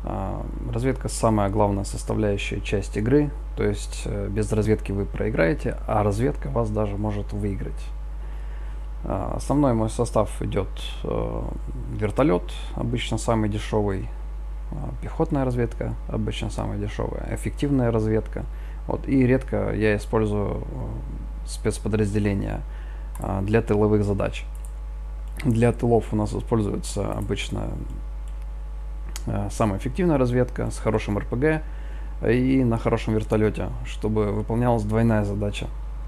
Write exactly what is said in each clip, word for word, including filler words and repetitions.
Разведка самая главная составляющая часть игры, то есть без разведки вы проиграете, а разведка вас даже может выиграть. Основной мой состав идет вертолет, обычно самый дешевый, пехотная разведка, обычно самая дешевая, эффективная разведка. Вот, и редко я использую спецподразделения для тыловых задач. Для тылов у нас используется обычно самая эффективная разведка с хорошим эр пэ гэ и на хорошем вертолете, чтобы выполнялась двойная задача.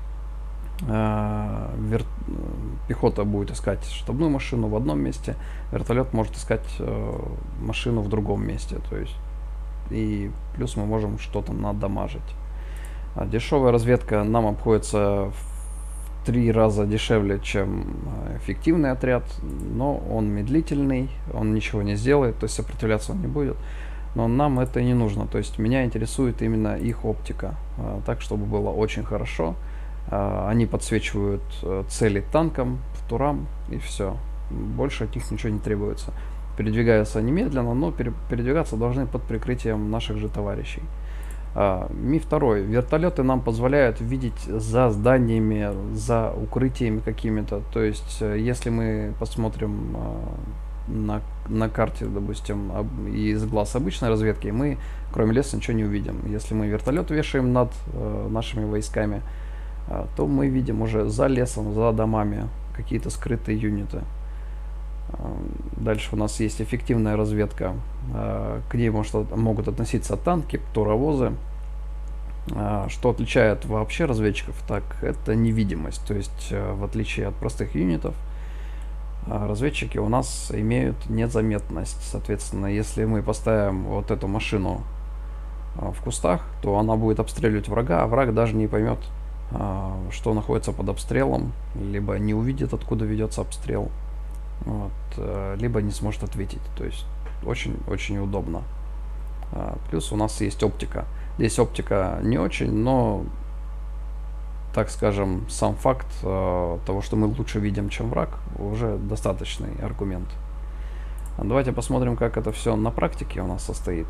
Вер... Пехота будет искать штабную машину в одном месте, вертолет может искать машину в другом месте, то есть и плюс мы можем что-то надамажить. Дешевая разведка нам обходится в три раза дешевле, чем эффективный отряд, но он медлительный, он ничего не сделает, то есть сопротивляться он не будет. Но нам это не нужно, то есть меня интересует именно их оптика, так чтобы было очень хорошо. Они подсвечивают цели танкам, турам и все. Больше от них ничего не требуется. Передвигаются они медленно, но передвигаться должны под прикрытием наших же товарищей. Миф второй. Вертолеты нам позволяют видеть за зданиями, за укрытиями какими-то. То есть, если мы посмотрим на, на карте, допустим, из глаз обычной разведки, мы кроме леса ничего не увидим. Если мы вертолет вешаем над нашими войсками, то мы видим уже за лесом, за домами какие-то скрытые юниты. Дальше у нас есть эффективная разведка. К ней может, могут относиться танки, туровозы. Что отличает вообще разведчиков, так это невидимость. То есть, в отличие от простых юнитов, разведчики у нас имеют незаметность. Соответственно, если мы поставим вот эту машину в кустах, то она будет обстреливать врага, а враг даже не поймет, что находится под обстрелом, либо не увидит, откуда ведется обстрел, вот, либо не сможет ответить. То есть очень-очень удобно. Плюс у нас есть оптика. Здесь оптика не очень, но, так скажем, сам факт того, что мы лучше видим, чем враг, уже достаточный аргумент. Давайте посмотрим, как это все на практике у нас состоит.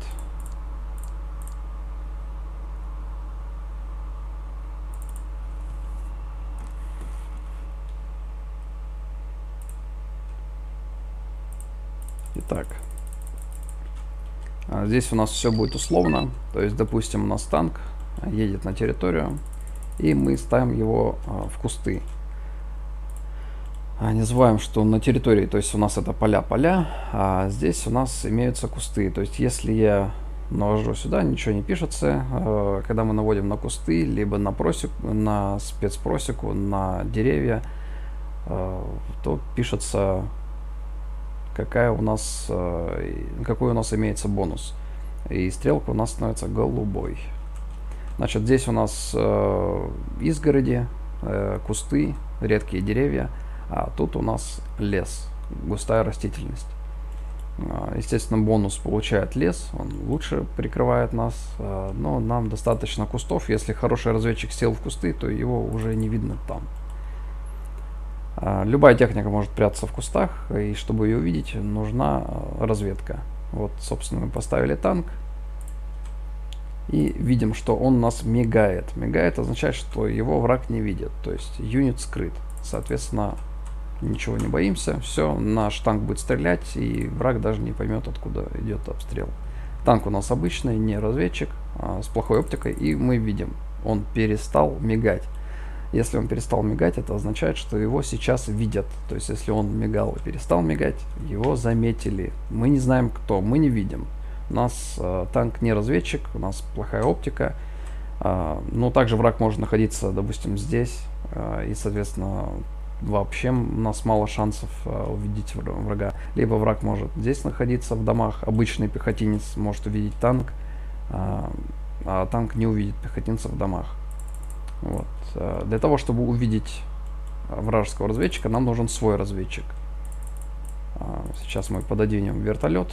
Итак, здесь у нас все будет условно, то есть, допустим, у нас танк едет на территорию, и мы ставим его в кусты. Не забываем, что на территории, то есть у нас это поля-поля, а здесь у нас имеются кусты. То есть, если я навожу сюда, ничего не пишется, когда мы наводим на кусты, либо на просеку, на спецпросеку, на деревья, то пишется, какая у нас, какой у нас имеется бонус. И стрелка у нас становится голубой. Значит, здесь у нас изгороди, кусты, редкие деревья, а тут у нас лес, густая растительность. Естественно, бонус получает лес, он лучше прикрывает нас, но нам достаточно кустов. Если хороший разведчик сел в кусты, то его уже не видно там. Любая техника может прятаться в кустах, и чтобы ее увидеть, нужна разведка. Вот, собственно, мы поставили танк и видим, что он у нас мигает. Мигает означает, что его враг не видит, то есть юнит скрыт. Соответственно, ничего не боимся, все, наш танк будет стрелять, и враг даже не поймет, откуда идет обстрел. Танк у нас обычный, не разведчик, а с плохой оптикой, и мы видим, он перестал мигать. Если он перестал мигать, это означает, что его сейчас видят. То есть, если он мигал и перестал мигать, его заметили. Мы не знаем кто, мы не видим. У нас э, танк не разведчик, у нас плохая оптика. Э, но также враг может находиться, допустим, здесь. Э, и, соответственно, вообще у нас мало шансов э, увидеть врага. Либо враг может здесь находиться в домах. Обычный пехотинец может увидеть танк, э, а танк не увидит пехотинца в домах. Вот. Для того, чтобы увидеть вражеского разведчика, нам нужен свой разведчик. Сейчас мы пододвинем вертолет.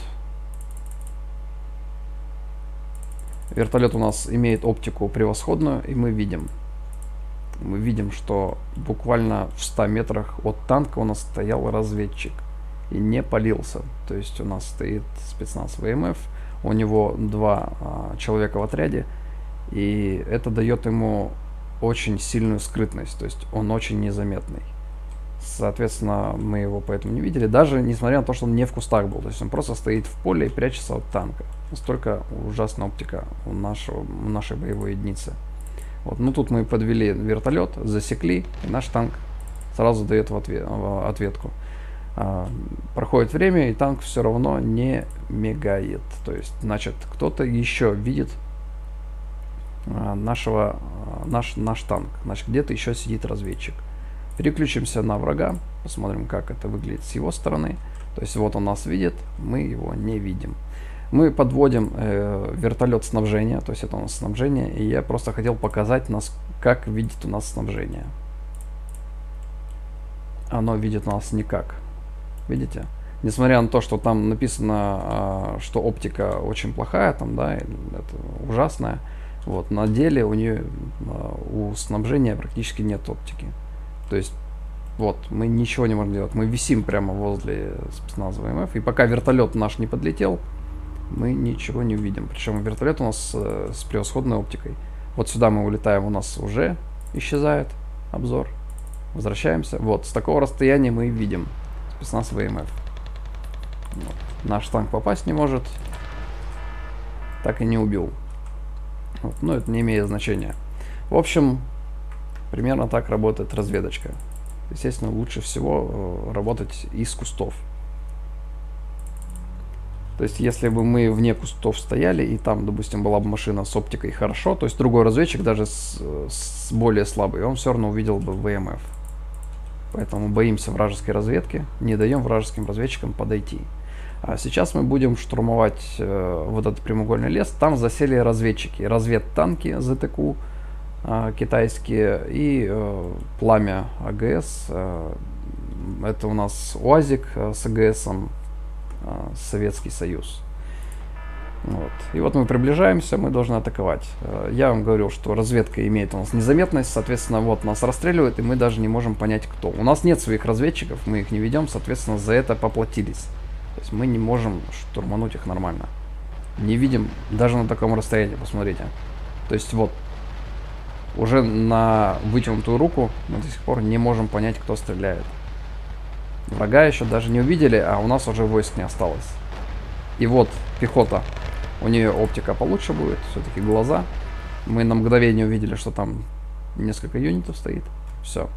Вертолет у нас имеет оптику превосходную, и мы видим. Мы видим, что буквально в ста метрах от танка у нас стоял разведчик и не палился. То есть у нас стоит спецназ вэ эм эф, у него два а, человека в отряде, и это дает ему очень сильную скрытность, то есть он очень незаметный. Соответственно, мы его поэтому не видели, даже несмотря на то, что он не в кустах был, то есть он просто стоит в поле и прячется от танка. Настолько ужасная оптика у, нашего, у нашей боевой единицы. Вот. Ну тут мы подвели вертолет, засекли, и наш танк сразу дает в ответ, в ответку. А, проходит время, и танк все равно не мигает. То есть, значит, кто-то еще видит а, нашего, а, наш, наш танк. Значит, где-то еще сидит разведчик. Переключимся на врага, посмотрим, как это выглядит с его стороны. То есть вот он нас видит, мы его не видим. Мы подводим э, вертолет снабжения, то есть это у нас снабжение, и я просто хотел показать нас, как видит у нас снабжение. Оно видит нас никак. Видите? Несмотря на то, что там написано, э, что оптика очень плохая, там, да, это ужасная, вот, на деле у нее, э, у снабжения практически нет оптики. То есть, вот, мы ничего не можем делать. Мы висим прямо возле спецназа ВМФ, и пока вертолет наш не подлетел, мы ничего не увидим. Причем вертолет у нас э, с превосходной оптикой. Вот сюда мы улетаем, у нас уже исчезает обзор. Возвращаемся. Вот, с такого расстояния мы видим спецназ ВМФ. Вот. Наш танк попасть не может. Так и не убил. Вот. Но это не имеет значения. В общем, примерно так работает разведочка. Естественно, лучше всего э, работать из кустов. То есть, если бы мы вне кустов стояли, и там, допустим, была бы машина с оптикой хорошо, то есть другой разведчик, даже с, с более слабый, он все равно увидел бы ВМФ. Поэтому боимся вражеской разведки, не даем вражеским разведчикам подойти. А сейчас мы будем штурмовать э, вот этот прямоугольный лес. Там засели разведчики, разведтанки ЗТК, китайские, и э, пламя АГС. Э, это у нас УАЗик э, с АГСом, э, Советский Союз. Вот. И вот мы приближаемся, мы должны атаковать. Э, я вам говорил, что разведка имеет у нас незаметность, соответственно, вот нас расстреливают, и мы даже не можем понять, кто. У нас нет своих разведчиков, мы их не ведем, соответственно, за это поплатились. То есть мы не можем штурмануть их нормально. Не видим даже на таком расстоянии, посмотрите. То есть вот, уже на вытянутую руку мы до сих пор не можем понять, кто стреляет. Врага еще даже не увидели, а у нас уже войск не осталось. И вот пехота. У нее оптика получше будет, все-таки глаза. Мы на мгновение увидели, что там несколько юнитов стоит. Все.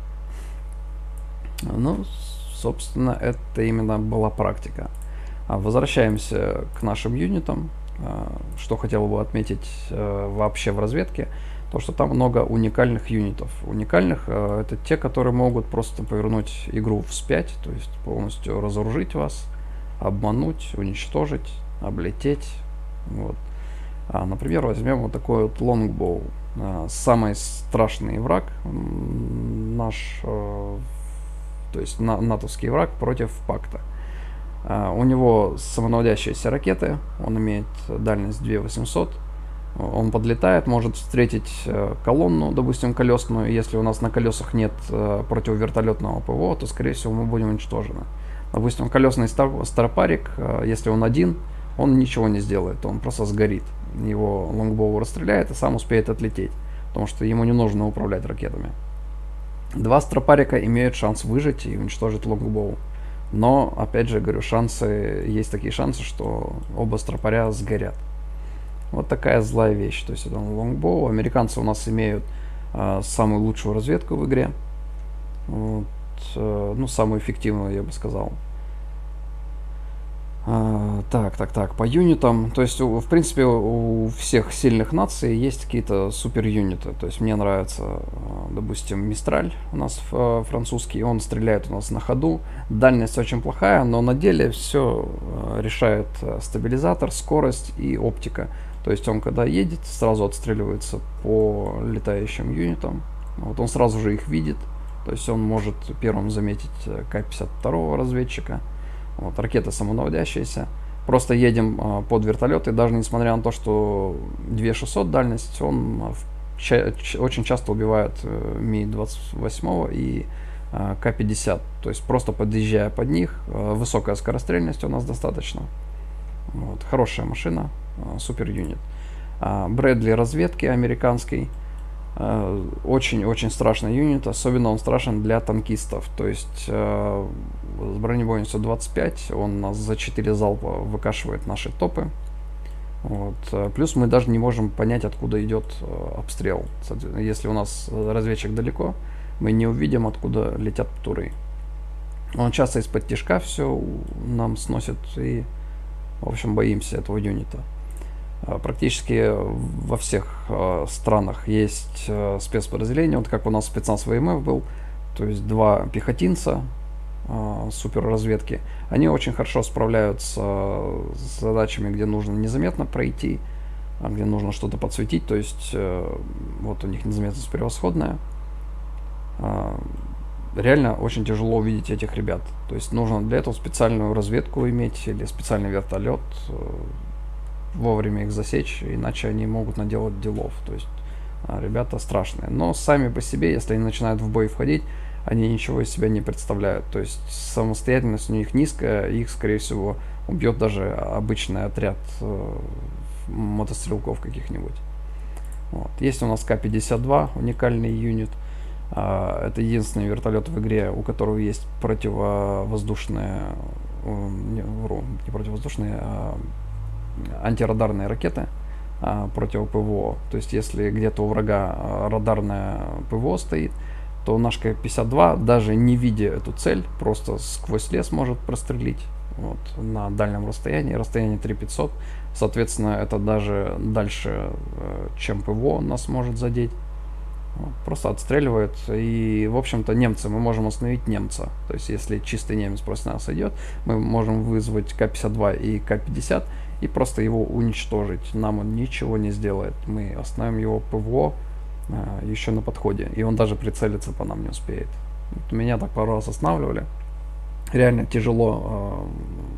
Ну, собственно, это именно была практика. Возвращаемся к нашим юнитам. Что хотел бы отметить вообще в разведке. То, что там много уникальных юнитов. Уникальных э, это те, которые могут просто повернуть игру вспять, то есть полностью разоружить вас, обмануть, уничтожить, облететь. Вот. А, например, возьмем вот такой вот лонгбоу. Э, самый страшный враг наш, э, то есть на, натовский враг против пакта. Э, у него самонаводящиеся ракеты, он имеет дальность две тысячи восемьсот. Он подлетает, может встретить э, колонну, допустим, колесную. Если у нас на колесах нет э, противовертолетного ПВО, то, скорее всего, мы будем уничтожены. Допустим, колесный старпарик, э, если он один, он ничего не сделает, он просто сгорит. Его лонгбоу расстреляет и сам успеет отлететь, потому что ему не нужно управлять ракетами. Два старпарика имеют шанс выжить и уничтожить лонгбоу. Но, опять же, говорю, шансы, есть такие шансы, что оба старпаря сгорят. Вот такая злая вещь. То есть это лонгбоу. Американцы у нас имеют э, самую лучшую разведку в игре. Вот, э, ну, самую эффективную, я бы сказал. Э, так, так, так. По юнитам. То есть, у, в принципе, у всех сильных наций есть какие-то супер юниты. То есть мне нравится, э, допустим, Мистраль у нас э, французский. Он стреляет у нас на ходу. Дальность очень плохая, но на деле все э, решает стабилизатор, скорость и оптика. То есть он, когда едет, сразу отстреливается по летающим юнитам. Вот он сразу же их видит. То есть он может первым заметить К пятьдесят два разведчика. Вот, ракеты самонаводящиеся. Просто едем а, под вертолет, и даже несмотря на то, что две тысячи шестьсот дальность, он а, ча очень часто убивает а, Ми двадцать восемь и а, К пятьдесят. То есть просто подъезжая под них, а, высокая скорострельность у нас достаточно. Вот, хорошая машина. супер юнит. Брэдли разведки американский. Очень-очень страшный юнит, особенно он страшен для танкистов. То есть с бронебойностью двадцать пять он нас за четыре залпа выкашивает наши топы. Вот. Плюс мы даже не можем понять, откуда идет обстрел. Если у нас разведчик далеко, мы не увидим, откуда летят птуры. Он часто из-под тишка все нам сносит, и, в общем, боимся этого юнита. Практически во всех э, странах есть э, спецподразделения, вот как у нас спецназ ВМФ был, то есть два пехотинца э, суперразведки. Они очень хорошо справляются с задачами, где нужно незаметно пройти, а где нужно что-то подсветить, то есть э, вот у них незаметность превосходная. Э, реально очень тяжело увидеть этих ребят, то есть нужно для этого специальную разведку иметь или специальный вертолет, э, вовремя их засечь, иначе они могут наделать делов. То есть ребята страшные. Но сами по себе, если они начинают в бой входить, они ничего из себя не представляют. То есть самостоятельность у них низкая, их, скорее всего, убьет даже обычный отряд э, мотострелков каких-нибудь. Вот. Есть у нас Ка пятьдесят два, уникальный юнит. Э, это единственный вертолет в игре, у которого есть противовоздушные, э, не, вру, не противовоздушные, а антирадарные ракеты а, против ПВО. То есть если где-то у врага а, радарное ПВО стоит, то наш Ка пятьдесят два, даже не видя эту цель, просто сквозь лес может прострелить вот, на дальнем расстоянии, расстояние три тысячи пятьсот. Соответственно, это даже дальше, чем ПВО нас может задеть. Вот, просто отстреливает. И, в общем-то, немцы, мы можем остановить немца. То есть, если чистый немец просто нас идет, мы можем вызвать Ка пятьдесят два и Ка пятьдесят и просто его уничтожить. Нам он ничего не сделает. Мы остановим его ПВО а, еще на подходе. И он даже прицелиться по нам не успеет. Вот меня так пару раз останавливали. Реально тяжело а,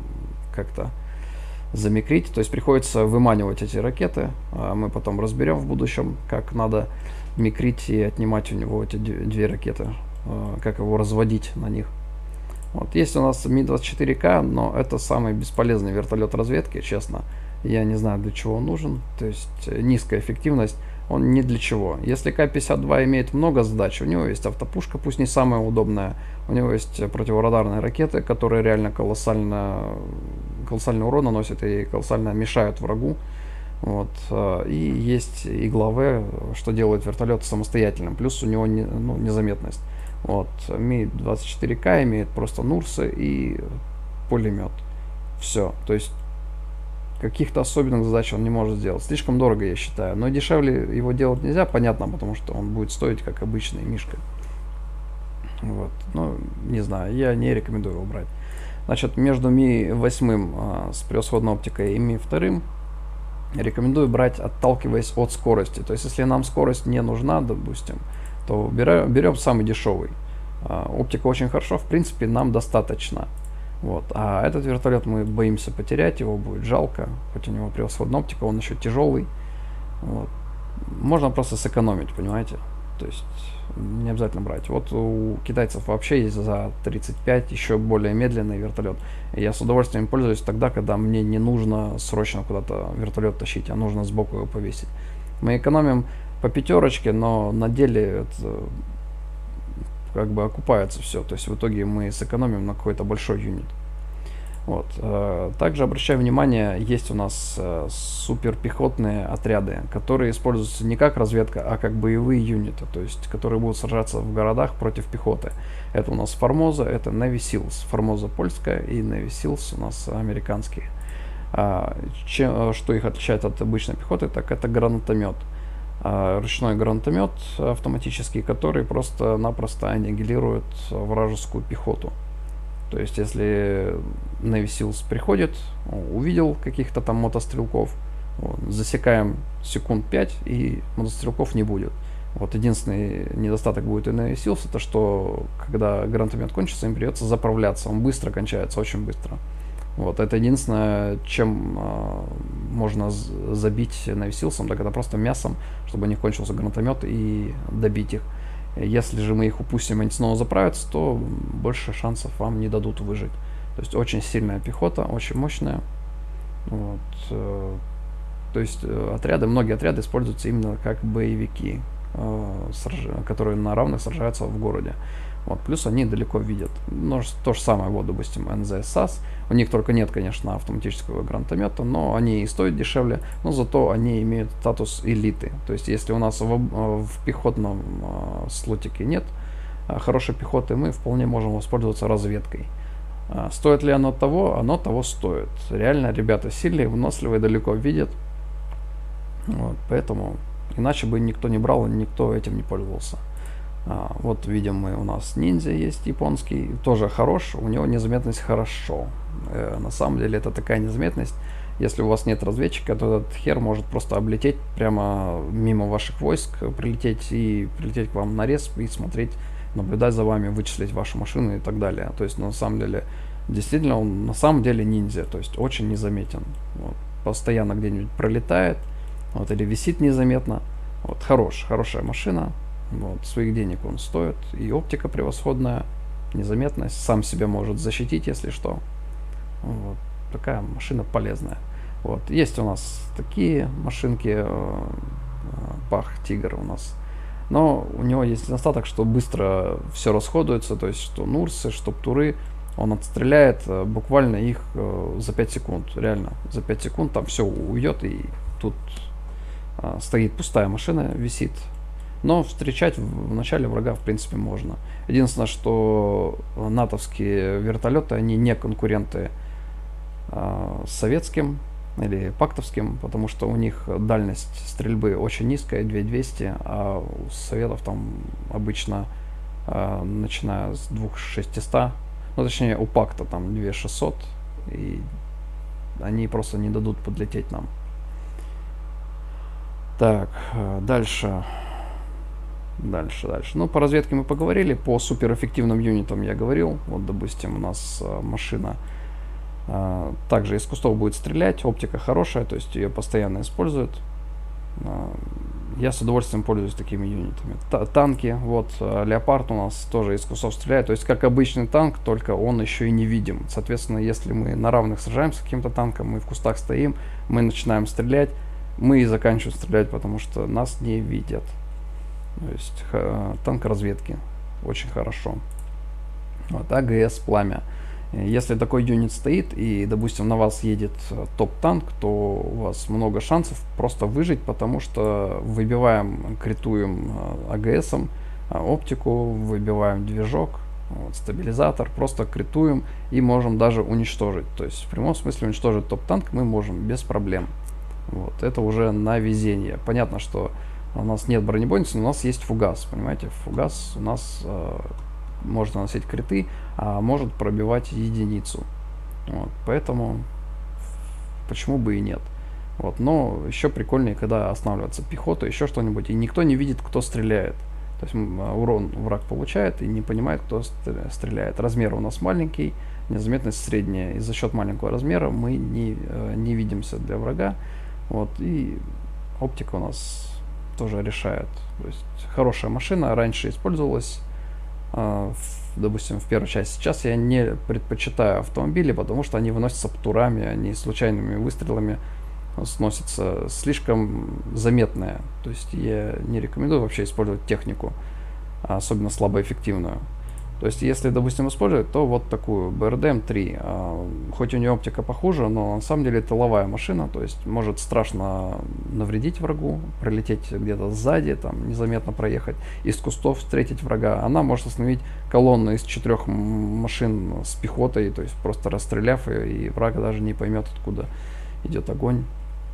как-то замикрить. То есть приходится выманивать эти ракеты. А мы потом разберем в будущем, как надо микрить и отнимать у него эти две ракеты. А, как его разводить на них. Вот. Есть у нас Ми двадцать четыре Ка, но это самый бесполезный вертолет разведки, честно. Я не знаю, для чего он нужен. То есть низкая эффективность, он ни для чего. Если Ка пятьдесят два имеет много задач, у него есть автопушка, пусть не самая удобная. У него есть противорадарные ракеты, которые реально колоссально, колоссальный урон наносят и колоссально мешают врагу. Вот. И есть игла В, что делает вертолет самостоятельным. Плюс у него не, ну, незаметность. Вот. Ми двадцать четыре Ка имеет просто Нурсы и пулемет. Все. То есть каких-то особенных задач он не может сделать. Слишком дорого, я считаю. Но дешевле его делать нельзя, понятно, потому что он будет стоить как обычный мишка. Вот. Ну, не знаю, я не рекомендую его брать. Значит, между Ми восемь а, с превосходной оптикой и Ми два рекомендую брать, отталкиваясь от скорости. То есть, если нам скорость не нужна, допустим, то берем, берем самый дешевый. А, оптика очень хорошо, в принципе, нам достаточно. Вот. А этот вертолет мы боимся потерять, его будет жалко, хоть у него превосходная оптика, он еще тяжелый. Вот. Можно просто сэкономить, понимаете? То есть не обязательно брать. Вот у китайцев вообще есть за тридцать пять еще более медленный вертолет. И я с удовольствием пользуюсь тогда, когда мне не нужно срочно куда-то вертолет тащить, а нужно сбоку его повесить. Мы экономим по пятерочке, но на деле это как бы окупается все. То есть в итоге мы сэкономим на какой-то большой юнит. Вот. Также обращаю внимание, есть у нас суперпехотные отряды, которые используются не как разведка, а как боевые юниты, то есть которые будут сражаться в городах против пехоты. Это у нас Формоза, это Navy Seals. Формоза польская и Navy Seals у нас американские. Чем, что их отличает от обычной пехоты, так это гранатомет. Ручной гранатомет автоматический, который просто-напросто аннигилирует вражескую пехоту. То есть, если Navy Seals приходит, увидел каких-то там мотострелков, вот, засекаем секунд пять, и мотострелков не будет. Вот единственный недостаток будет у Navy Seals, это что, когда гранатомет кончится, им придется заправляться. Он быстро кончается, очень быстро. Вот, это единственное, чем э, можно забить Navy Seals, так это просто мясом, чтобы не кончился гранатомет, и добить их. Если же мы их упустим, и они снова заправятся, то больше шансов вам не дадут выжить. То есть очень сильная пехота, очень мощная. Вот. То есть э, отряды, многие отряды используются именно как боевики, э, сраж... которые на равных сражаются в городе. Вот, плюс они далеко видят. Но то же самое, вот, допустим, эн зэ эс САС. У них только нет, конечно, автоматического гранатомета, но они и стоят дешевле, но зато они имеют статус элиты. То есть, если у нас в, в пехотном э, слотике нет э, хорошей пехоты, мы вполне можем воспользоваться разведкой. Э, стоит ли оно того? Оно того стоит. Реально, ребята сильные, выносливые, далеко видят. Вот, поэтому иначе бы никто не брал, и никто этим не пользовался. А, вот видим мы, у нас ниндзя есть японский, тоже хорош, у него незаметность хорошо. Э, на самом деле это такая незаметность, если у вас нет разведчика, то этот хер может просто облететь прямо мимо ваших войск, прилететь и прилететь к вам на рез и смотреть, наблюдать за вами, вычислить вашу машину и так далее. То есть на самом деле, действительно, он на самом деле ниндзя, то есть очень незаметен. Вот, постоянно где-нибудь пролетает, вот, или висит незаметно. Вот, хорош, хорошая машина. Вот, своих денег он стоит, и оптика превосходная, незаметность, сам себя может защитить, если что. Вот, такая машина полезная. Вот, есть у нас такие машинки, Пах Тигр у нас, но у него есть недостаток, что быстро все расходуется, то есть что Нурсы, что Птуры, он отстреляет буквально их за пять секунд, реально, за пять секунд там все уйдет, и тут стоит пустая машина, висит. Но встречать в начале врага, в принципе, можно. Единственное, что натовские вертолеты, они не конкуренты э, с советским или пактовским, потому что у них дальность стрельбы очень низкая, две тысячи двести, а у советов там обычно, э, начиная с две тысячи шестисот, ну, точнее, у пакта там две тысячи шестьсот, и они просто не дадут подлететь нам. Так, дальше... Дальше, дальше. Ну, по разведке мы поговорили, по суперэффективным юнитам я говорил. Вот, допустим, у нас а, машина а, также из кустов будет стрелять, оптика хорошая, то есть ее постоянно используют. А, я с удовольствием пользуюсь такими юнитами. Т танки, вот, а, Леопард у нас тоже из кустов стреляет, то есть как обычный танк, только он еще и невидим. Соответственно, если мы на равных сражаемся с каким-то танком, мы в кустах стоим, мы начинаем стрелять, мы и заканчиваем стрелять, потому что нас не видят. То есть танк разведки очень хорошо. Вот, а гэ эс Пламя. Если такой юнит стоит и, допустим, на вас едет топ-танк, то у вас много шансов просто выжить, потому что выбиваем, критуем а гэ эсом оптику, выбиваем движок, вот, стабилизатор, просто критуем и можем даже уничтожить. То есть в прямом смысле уничтожить топ-танк мы можем без проблем. Вот, это уже на везение. Понятно, что у нас нет бронебойницы, но у нас есть фугас, понимаете? Фугас у нас э, может наносить криты, а может пробивать единицу. Вот, поэтому почему бы и нет. Вот, но еще прикольнее, когда останавливается пехота, еще что-нибудь, и никто не видит, кто стреляет. То есть урон враг получает и не понимает, кто стреляет. Размер у нас маленький, незаметность средняя. И за счет маленького размера мы не, э, не видимся для врага. Вот, и оптика у нас тоже решает. То есть хорошая машина, раньше использовалась, э, в, допустим, в первой части. Сейчас я не предпочитаю автомобили, потому что они выносятся птурами, они случайными выстрелами сносятся, слишком заметная. То есть я не рекомендую вообще использовать технику, особенно слабоэффективную. То есть если, допустим, использовать, то вот такую бэ эр дэ эм три. Хоть у нее оптика похуже, но на самом деле это тыловая машина, то есть может страшно навредить врагу, пролететь где-то сзади, там незаметно проехать, из кустов встретить врага. Она может остановить колонну из четырех машин с пехотой, то есть просто расстреляв ее, и враг даже не поймет, откуда идет огонь.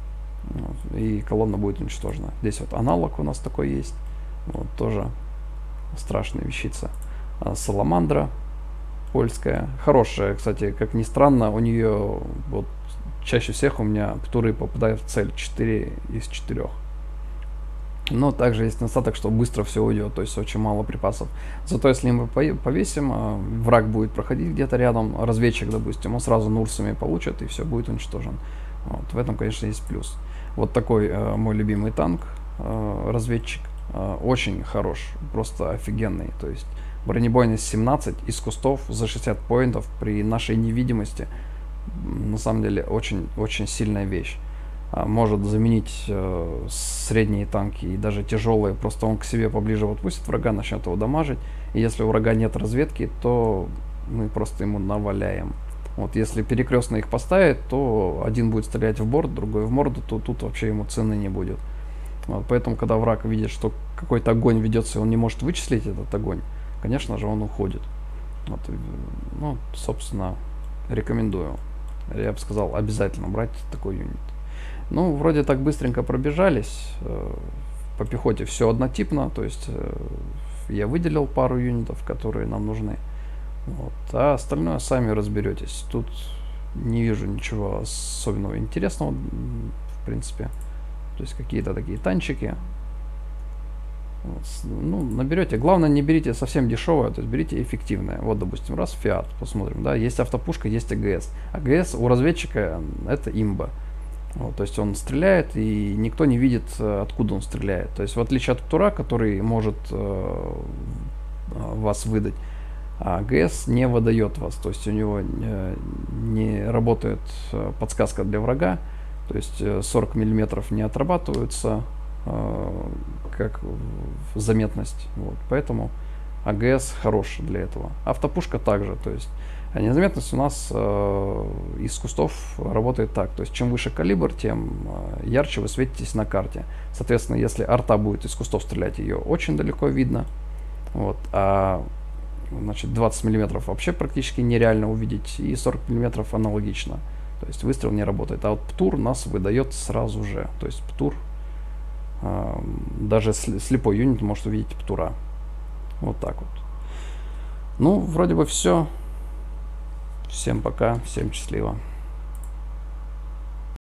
И колонна будет уничтожена. Здесь вот аналог у нас такой есть. Вот тоже страшная вещица. Саламандра польская. Хорошая, кстати, как ни странно, у нее вот чаще всех у меня птуры попадают в цель четыре из четырёх. Но также есть недостаток, что быстро все уйдет, то есть очень мало припасов. Зато если мы повесим, враг будет проходить где-то рядом, разведчик, допустим, он сразу нурсами получит, и все будет уничтожен. Вот, в этом, конечно, есть плюс. Вот такой э, мой любимый танк, э, разведчик, э, очень хорош, просто офигенный. То есть бронебойность семнадцать из кустов за шестьдесят поинтов при нашей невидимости. На самом деле очень, очень сильная вещь. а, может заменить э, средние танки и даже тяжелые. Просто он к себе поближе вот пустит врага, начнет его дамажить. И если у врага нет разведки, то мы просто ему наваляем. Вот если перекрестно их поставить, то один будет стрелять в борт, другой в морду, то тут вообще ему цены не будет. Вот, поэтому, когда враг видит, что какой-то огонь ведется, и он не может вычислить этот огонь, конечно же, он уходит. Вот, ну, собственно, рекомендую. Я бы сказал, обязательно брать такой юнит. Ну, вроде так быстренько пробежались. По пехоте все однотипно, то есть я выделил пару юнитов, которые нам нужны. Вот. А остальное сами разберетесь. Тут не вижу ничего особенного интересного, в принципе. То есть какие-то такие танчики. Вот. Ну, наберете. Главное, не берите совсем дешевое, то есть берите эффективное. Вот, допустим, раз Фиат, посмотрим, да, есть автопушка, есть АГС. АГС у разведчика это имба. Вот, то есть он стреляет, и никто не видит, откуда он стреляет. То есть в отличие от Птура, который может э, вас выдать, а АГС не выдает вас, то есть у него не работает подсказка для врага, то есть сорок миллиметров не отрабатываются как заметность, вот, поэтому АГС хорош для этого. Автопушка также, то есть незаметность у нас из кустов работает так, то есть чем выше калибр, тем ярче вы светитесь на карте. Соответственно, если арта будет из кустов стрелять, ее очень далеко видно, вот, а значит, двадцать миллиметров вообще практически нереально увидеть, и сорок миллиметров аналогично. То есть выстрел не работает. А вот Птур нас выдает сразу же. То есть Птур, э, даже слепой юнит может увидеть Птура. Вот так вот. Ну, вроде бы все. Всем пока, всем счастливо.